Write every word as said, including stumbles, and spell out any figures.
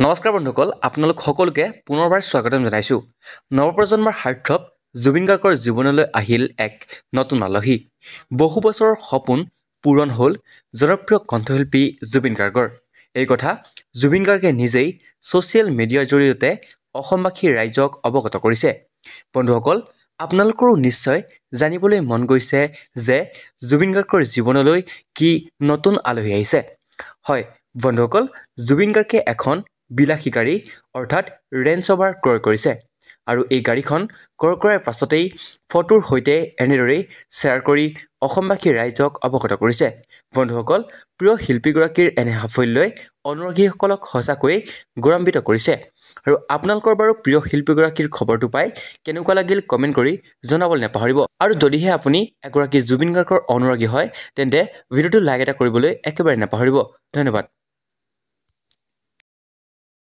নমস্কাৰ বন্ধুসকল, আপোনালোক সকলোকে পুনৰবাৰ স্বাগতম জনাইছোঁ। নৱপ্ৰজন্মৰ হাৰ্টথ্ৰব জুবিন গাৰ্গৰ জীৱনলৈ আহিল এক নতুন আলহী। বহু বছৰৰ সপোন পূৰণ হ'ল জনপ্ৰিয় কণ্ঠশিল্পী জুবিন গাৰ্গৰ। এই কথা জুবিন গাৰ্গে নিজেই ছ'চিয়েল মিডিয়াৰ জৰিয়তে অসমবাসী ৰাইজক অৱগত কৰিছে। বন্ধুসকল, আপোনালোকৰো নিশ্চয় জানিবলৈ মন গৈছে যে জুবিন গাৰ্গৰ জীৱনলৈ কি নতুন আলহী আহিছে। হয় বন্ধুসকল, জুবিন গাৰ্গে এখন বিলাসী গাড়ী অৰ্থাৎ ৰেঞ্জ ৰভাৰ ক্ৰয় কৰিছে আৰু এই গাড়ীখন ক্ৰয় কৰাৰ পাছতেই ফটোৰ সৈতে এনেদৰেই শ্বেয়াৰ কৰি অসমবাসী ৰাইজক অৱগত কৰিছে। বন্ধুসকল, প্ৰিয় শিল্পীগৰাকীৰ এনে সাফল্যই অনুৰাগীসকলক সঁচাকৈয়ে গৌৰৱান্বিত কৰিছে। আৰু আপোনালোকৰ বাৰু প্ৰিয় শিল্পীগৰাকীৰ খবৰটো পাই কেনেকুৱা লাগিল কমেণ্ট কৰি জনাবলৈ নাপাহৰিব। আৰু যদিহে আপুনি এগৰাকী জুবিন গাৰ্গৰ অনুৰাগী হয় তেন্তে ভিডিঅ'টো লাইক এটা কৰিবলৈ একেবাৰে নাপাহৰিব। ধন্যবাদ।